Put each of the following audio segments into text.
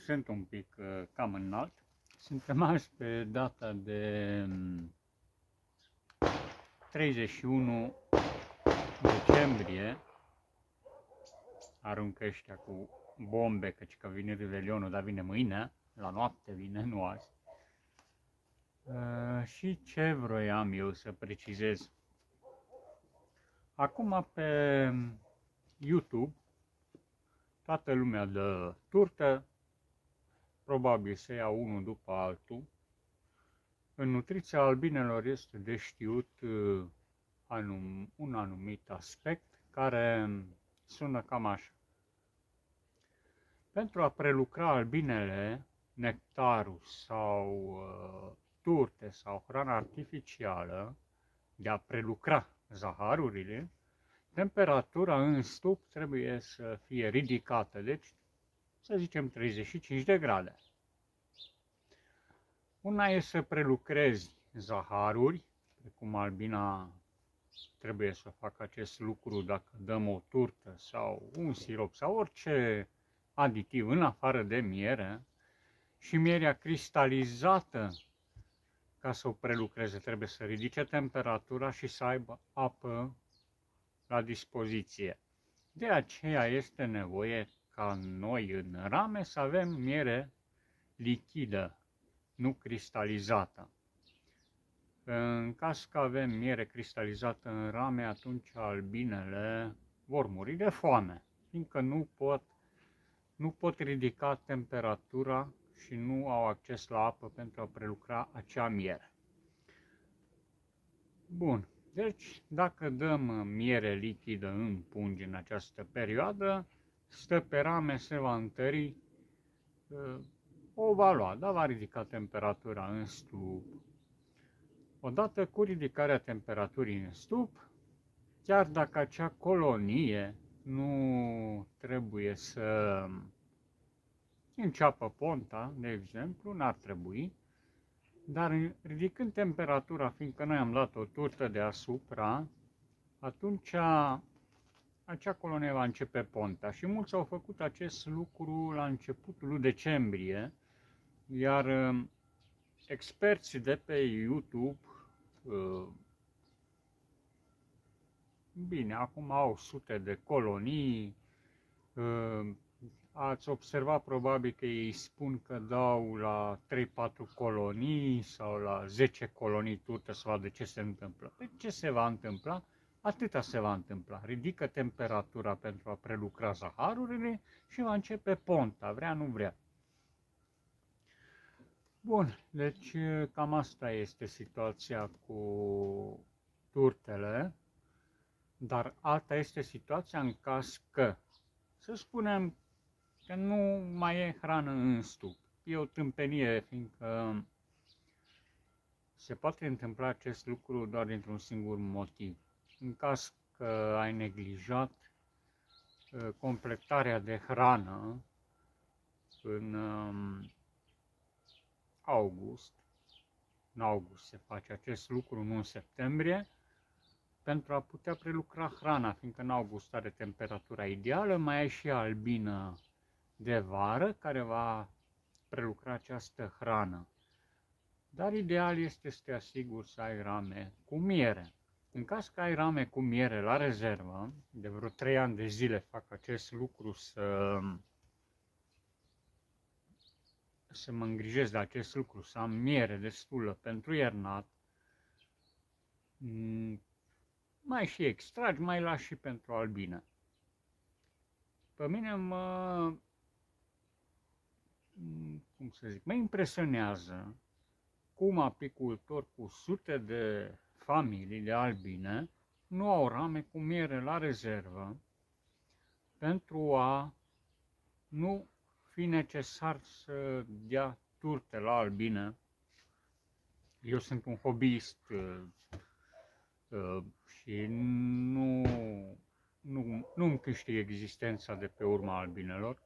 sunt un pic cam înalt. Suntem azi pe data de 31 decembrie. Aruncă ăștia cu bombe, căci că vine Revelionul, dar vine mâine, la noapte vine, nu azi. Și ce vroiam eu să precizez? Acum pe YouTube toată lumea dă turtă, probabil se ia unul după altul. În nutriția albinelor este de știut un anumit aspect care sună cam așa. Pentru a prelucra albinele nectarul sau turte sau hrana artificială, de a prelucra zaharurile, temperatura în stup trebuie să fie ridicată, deci să zicem 35 de grade. Una e să prelucrezi zaharuri, precum albina trebuie să facă acest lucru dacă dăm o turtă sau un sirop sau orice aditiv în afară de miere, și mierea cristalizată, ca să o prelucreze, trebuie să ridice temperatura și să aibă apă la dispoziție. De aceea este nevoie ca noi în rame să avem miere lichidă, nu cristalizată. În caz că avem miere cristalizată în rame, atunci albinele vor muri de foame, fiindcă nu pot ridica temperatura și nu au acces la apă pentru a prelucra acea miere. Bun, deci dacă dăm miere lichidă în pungi în această perioadă, stă pe rame, se va întări, o va lua, dar va ridica temperatura în stup. Odată cu ridicarea temperaturii în stup, chiar dacă acea colonie nu trebuie să înceapă ponta, de exemplu, n-ar trebui, dar ridicând temperatura, fiindcă noi am dat o turtă deasupra, atunci acea colonie va începe ponta. Și mulți au făcut acest lucru la începutul lui decembrie, iar experții de pe YouTube, bine, acum au sute de colonii, ați observat probabil că ei spun că dau la 3-4 colonii sau la 10 colonii turtă să vadă ce se întâmplă. Păi ce se va întâmpla? Atâta se va întâmpla. Ridică temperatura pentru a prelucra zaharurile și va începe ponta, vrea, nu vrea. Bun, deci cam asta este situația cu turtele, dar alta este situația în caz că, să spunem, că nu mai e hrană în stup. E o tâmpenie, fiindcă se poate întâmpla acest lucru doar dintr-un singur motiv. În caz că ai neglijat completarea de hrană în august, în august se face acest lucru, nu în septembrie, pentru a putea prelucra hrana, fiindcă în august are temperatura ideală, mai ai și albină de vară care va prelucra această hrană. Dar ideal este să te asiguri să ai rame cu miere. În caz că ai rame cu miere la rezervă, de vreo 3 ani de zile fac acest lucru să mă îngrijesc de acest lucru, să am miere destulă pentru iernat, mai și extragi, mai lași și pentru albină. Pe mine mă impresionează cum apicultori cu sute de familii de albine nu au rame cu miere la rezervă pentru a nu fi necesar să dea turte la albine. Eu sunt un hobbyist și nu-mi câștig existența de pe urma albinelor,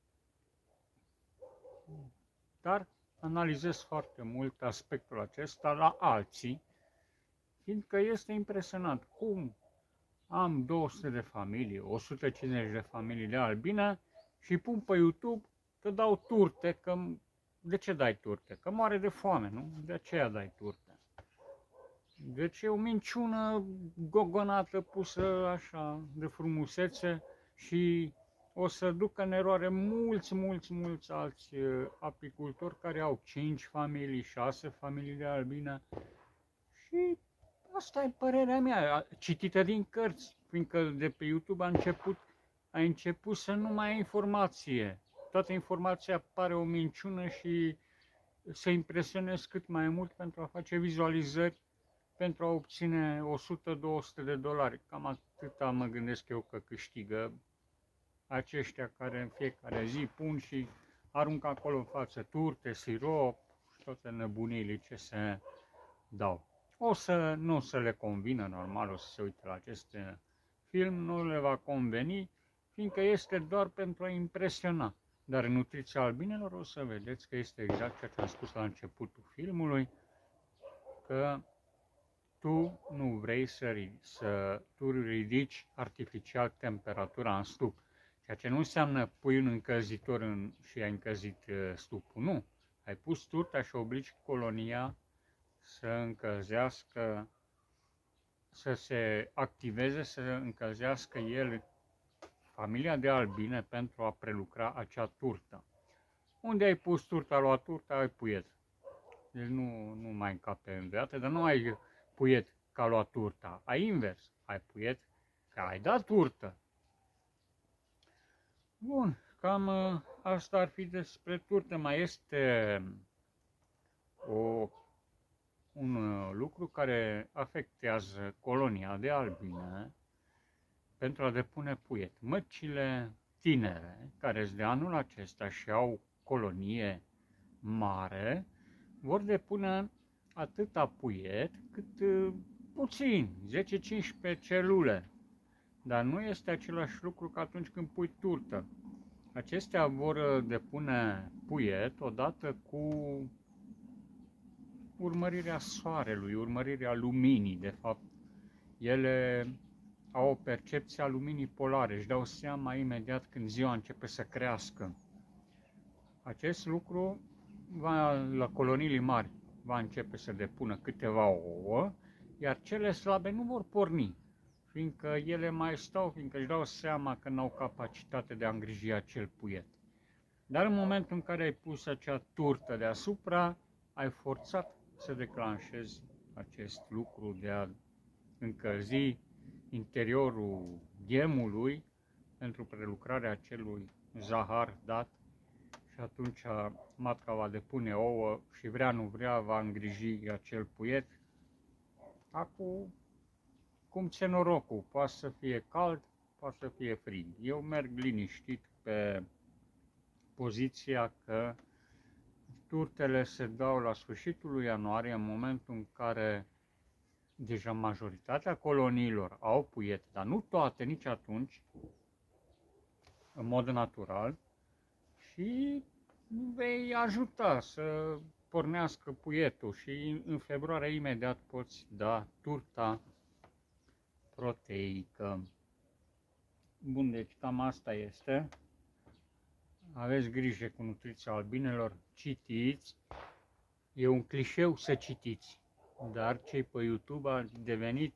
dar analizez foarte mult aspectul acesta la alții, fiindcă este impresionant cum am 200 de familii, 150 de familii de albine și pun pe YouTube că dau turte, că... De ce dai turte? Că moare de foame, nu? De aceea dai turte. Deci e o minciună gogonată, pusă așa de frumusețe și o să ducă în eroare mulți alți apicultori care au 5 familii, 6 familii de albine și asta e părerea mea, citită din cărți, fiindcă de pe YouTube a început să nu mai ai informație. Toată informația pare o minciună și să impresionezi cât mai mult pentru a face vizualizări, pentru a obține 100-200 de dolari. Cam atâta mă gândesc eu că câștigă aceștia care în fiecare zi pun și aruncă acolo în față turte, sirop și toate nebunile ce se dau. Nu o să le convină, normal, o să se uite la acest film, nu le va conveni, fiindcă este doar pentru a impresiona. Dar în nutriția albinelor o să vedeți că este exact ceea ce am spus la începutul filmului, că tu nu vrei să tu ridici artificial temperatura în stup. Ceea ce nu înseamnă pui un încălzitor și ai încălzit stupul, nu. Ai pus turta și obligi colonia să încălzească, să se activeze, să încălzească el familia de albine pentru a prelucra acea turtă. Unde ai pus turta, luat turta, ai puiet. Deci nu mai încape îndoiată, dar nu ai puiet ca luat turta. Ai invers, ai puiet că ai dat turtă. Bun, cam asta ar fi despre turtă. Mai este un lucru care afectează colonia de albine pentru a depune puiet. Măcile tinere, care sunt de anul acesta și au colonie mare, vor depune atâta puiet cât puțin, 10-15 celule. Dar nu este același lucru ca atunci când pui turtă. Acestea vor depune puiet odată cu urmărirea soarelui, urmărirea luminii, de fapt. Ele au o percepție a luminii polare, își dau seama imediat când ziua începe să crească. Acest lucru la coloniile mari va începe să depună câteva ouă, iar cele slabe nu vor porni, fiindcă ele mai stau, fiindcă își dau seama că nu au capacitate de a îngriji acel puiet. Dar în momentul în care ai pus acea turtă deasupra, ai forțat să declanșezi acest lucru de a încălzi interiorul ghemului pentru prelucrarea acelui zahar dat și atunci matca va depune ouă și vrea nu vrea va îngriji acel puiet. Acum, cum ți-e norocul, poate să fie cald, poate să fie frig. Eu merg liniștit pe poziția că turtele se dau la sfârșitul lui ianuarie, în momentul în care deja majoritatea coloniilor au puiet, dar nu toate nici atunci, în mod natural, și vei ajuta să pornească puietul și în februarie imediat poți da turta proteică. Bun, deci cam asta este. Aveți grijă cu nutriția albinelor, citiți. E un clișeu să citiți, dar cei pe YouTube a devenit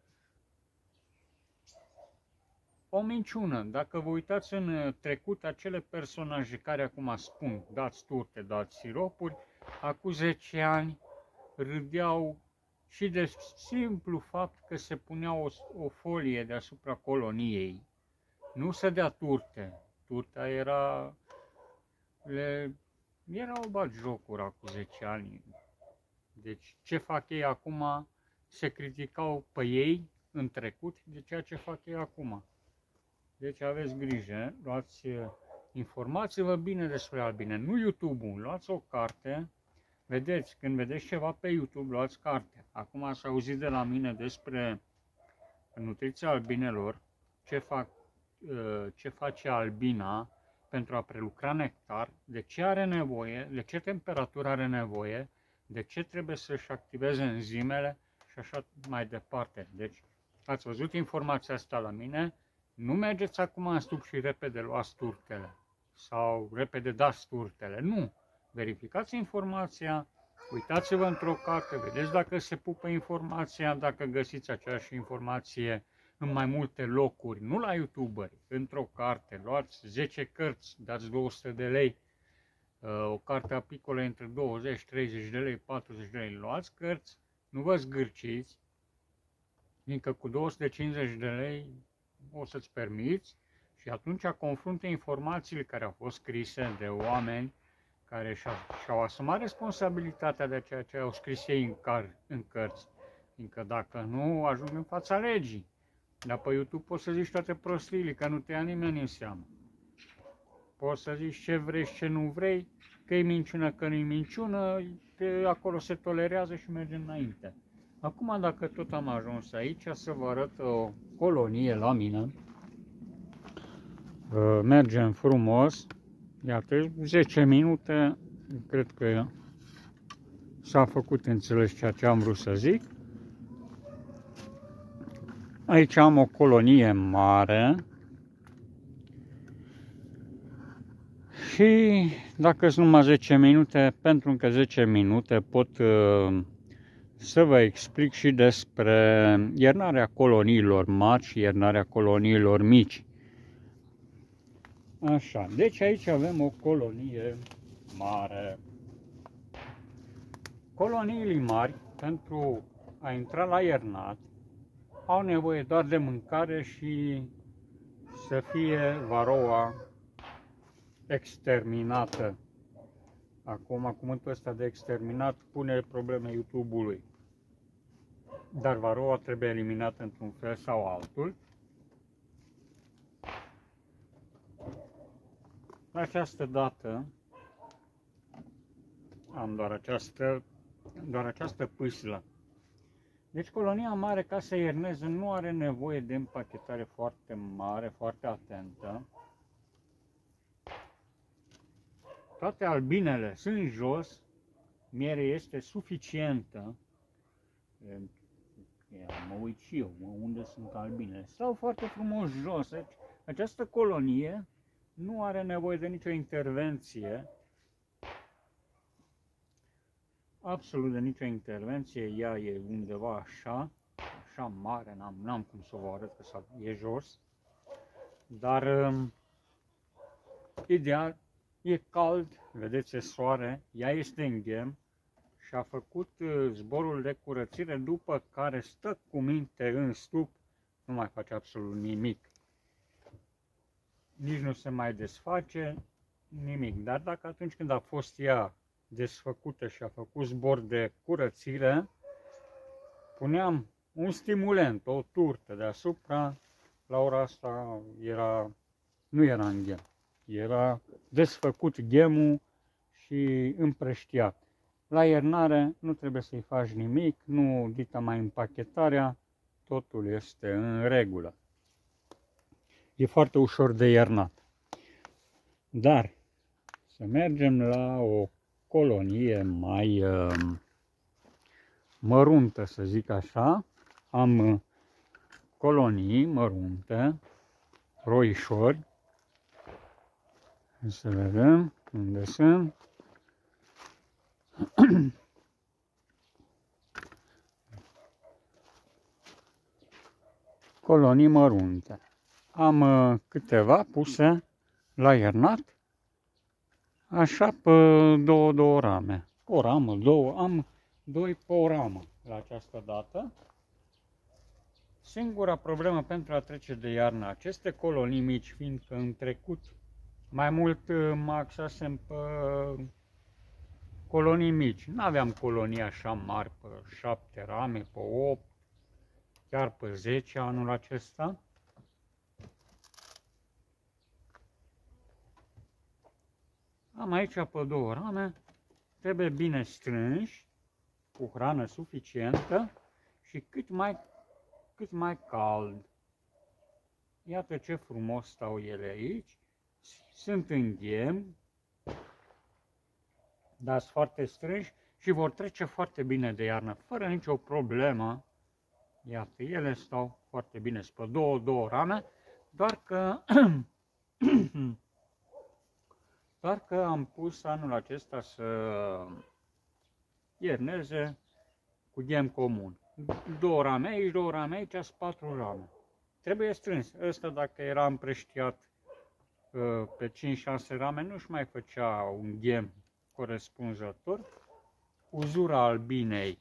o minciună. Dacă vă uitați în trecut, acele personaje care acum spun dați turte, dați siropuri, acum 10 ani râdeau și de simplu fapt că se punea o folie deasupra coloniei. Nu se dea turte. Turta erau batjocuri acum 10 ani. Deci ce fac ei acum, se criticau pe ei în trecut de ceea ce fac ei acum. Deci aveți grijă, luați, informați-vă bine despre albine, nu YouTube-ul, luați o carte, vedeți, când vedeți ceva pe YouTube, luați carte. Acum ați auzit de la mine despre nutriția albinelor, ce face albina pentru a prelucra nectar, de ce are nevoie, de ce temperatură are nevoie, de ce trebuie să-și activeze enzimele și așa mai departe. Deci, ați văzut informația asta la mine, nu mergeți acum în stup și repede luați turtele. sau repede dați turtele. Nu! Verificați informația, uitați-vă într-o carte, vedeți dacă se pupă informația, dacă găsiți aceeași informație în mai multe locuri, nu la YouTuberi, într-o carte, luați 10 cărți, dați 200 de lei, o carte apicolă între 20, 30 de lei, 40 de lei, luați cărți, nu vă zgârciți, fiindcă cu 250 de lei o să-ți permiți și atunci confrunte informațiile care au fost scrise de oameni care și-au asumat responsabilitatea de ceea ce au scris ei în cărți, fiindcă dacă nu ajung în fața legii. Dar pe YouTube poți să zici toate prostiile, că nu te ia nimeni în seamă. Poți să zici ce vrei și ce nu vrei, că e minciună, că nu e minciună, acolo se tolerează și merge înainte. Acum, dacă tot am ajuns aici, să vă arăt o colonie la mine. Mergem frumos, iată, 10 minute, cred că s-a făcut înțeles ceea ce am vrut să zic. Aici am o colonie mare și dacă sunt numai 10 minute, pentru că 10 minute pot să vă explic și despre iernarea coloniilor mari și iernarea coloniilor mici. Așa, deci aici avem o colonie mare. Coloniile mari, pentru a intra la iernat, au nevoie doar de mâncare și să fie varoa exterminată. Acum, cuvântul ăsta de exterminat pune probleme YouTube-ului. Dar varoa trebuie eliminată într-un fel sau altul. La această dată am doar această pâslă. Deci colonia mare, ca să ierneze, nu are nevoie de împachetare foarte mare, foarte atentă. Toate albinele sunt jos, mierea este suficientă. Mă uit și eu, unde sunt albinele. Stau foarte frumos jos. Această colonie nu are nevoie de nicio intervenție. Absolut de nicio intervenție. Ea e undeva așa mare, n-am cum să vă arăt că e jos. Dar ideal, e cald, vedeți, e soare, ea este în ghem și a făcut zborul de curățire, după care stă cu minte în stup, nu mai face absolut nimic. Nici nu se mai desface, nimic. Dar dacă atunci când a fost ea desfăcută și a făcut zbor de curățire, puneam un stimulent, o turtă deasupra, la ora asta nu era în ghem. Era desfăcut ghemul și împrăștiat. La iernare nu trebuie să-i faci nimic, nu dita mai împachetarea, totul este în regulă. E foarte ușor de iernat. Dar să mergem la o colonie mai măruntă, să zic așa. Am colonii mărunte, roișori. Să vedem unde sunt. Colonii mărunte. Am câteva puse la iernat, așa pe două rame. O ramă, două, am doi pe o ramă la această dată. Singura problemă pentru a trece de iarnă, aceste colonii mici, fiindcă în trecut mai mult mă axasem pe colonii mici. Nu aveam colonii așa mari, pe 7 rame, pe 8, chiar pe 10 anul acesta. Am aici pe 2 rame, trebuie bine strânși, cu hrană suficientă și cât mai cald. Iată ce frumos stau ele aici. Sunt în ghem, dar sunt foarte strânși și vor trece foarte bine de iarnă, fără nicio problemă. Iată, ele stau foarte bine, sunt pe două rame, doar că Doar că am pus anul acesta să ierneze cu ghem comun. 2 rame aici, 2 rame aici, sunt 4 rame. Trebuie strâns. Ăsta, dacă era împrăștiat pe 5-6 rame, nu-și mai făcea un ghem corespunzător. Uzura albinei,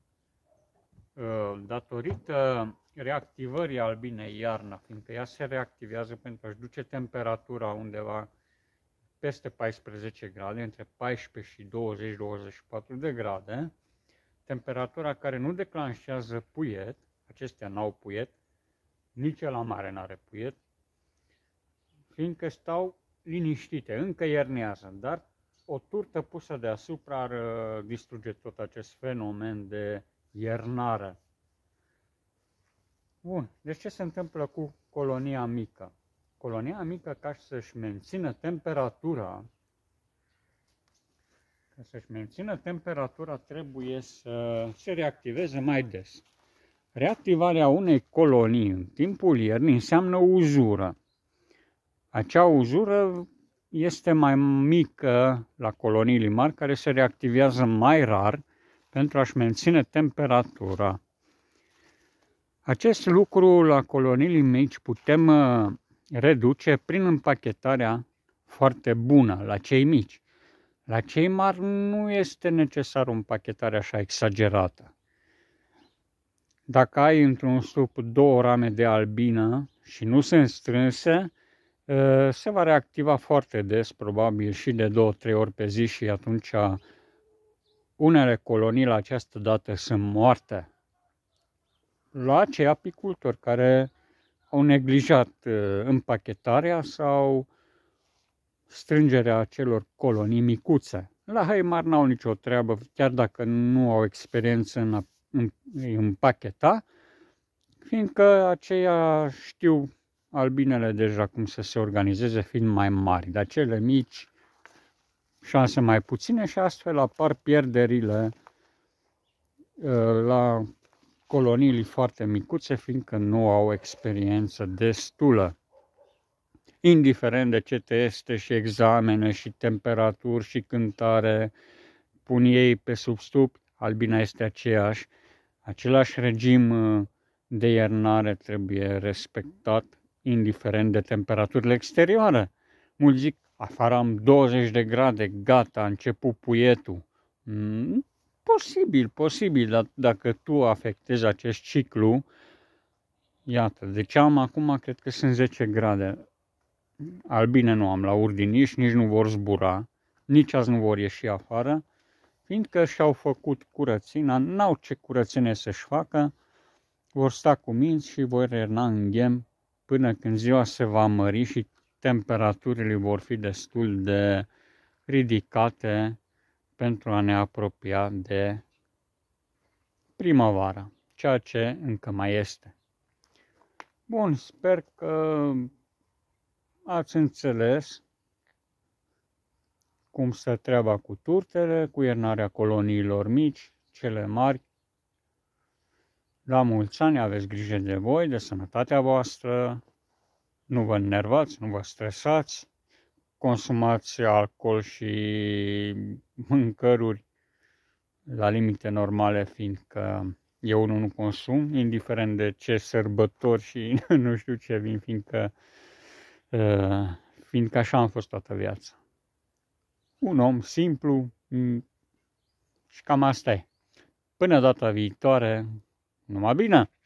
datorită reactivării albinei iarna, fiindcă ea se reactivează pentru a-și duce temperatura undeva peste 14 grade, între 14 și 20-24 de grade, temperatura care nu declanșează puiet, acestea n-au puiet, nici la mare n-are puiet, fiindcă stau liniștite, încă iernează, dar o turtă pusă deasupra ar distruge tot acest fenomen de iernare. Bun, deci ce se întâmplă cu colonia mică? Colonia mică, ca să-și mențină temperatura, trebuie să se reactiveze mai des. Reactivarea unei colonii în timpul iernii înseamnă uzură. Acea uzură este mai mică la coloniile mari, care se reactivează mai rar pentru a-și menține temperatura. Acest lucru la coloniile mici putem reduce prin împachetarea foarte bună la cei mici. La cei mari nu este necesar o împachetare așa exagerată. Dacă ai într-un stup 2 rame de albină și nu sunt strânse, se va reactiva foarte des, probabil și de 2-3 ori pe zi, și atunci unele colonii la această dată sunt moarte. La acei apicultori care au neglijat împachetarea sau strângerea acelor colonii micuțe. La hăi mari n-au nicio treabă, chiar dacă nu au experiență în a împacheta, fiindcă aceia știu albinele deja cum să se organizeze, fiind mai mari. Dar cele mici, șanse mai puține, și astfel apar pierderile la coloniile foarte micuțe, fiindcă nu au experiență destulă. Indiferent de ce teste și examene și temperaturi și cântare pun ei pe sub stup, albina este aceeași. Același regim de iernare trebuie respectat, indiferent de temperaturile exterioare. Mulți zic, afară am 20 de grade, gata, a început puietul. Posibil, dar dacă tu afectezi acest ciclu, iată, deci acum cred că sunt 10 grade. Albine nu am la urdiniș, nici nu vor zbura, nici azi nu vor ieși afară, fiindcă și-au făcut curățina, n-au ce curățenie să-și facă, vor sta cu minți și vor ierna în ghem până când ziua se va mări și temperaturile vor fi destul de ridicate pentru a ne apropia de primăvară, ceea ce încă mai este. Bun, sper că ați înțeles cum stă treaba cu turtele, cu iernarea coloniilor mici, cele mari. La mulți ani, aveți grijă de voi, de sănătatea voastră, nu vă enervați, nu vă stresați, consumați alcool și mâncăruri la limite normale, fiindcă eu nu consum, indiferent de ce sărbători și nu știu ce vin, fiindcă așa am fost toată viața. Un om simplu și cam asta e. Până data viitoare, numai bine!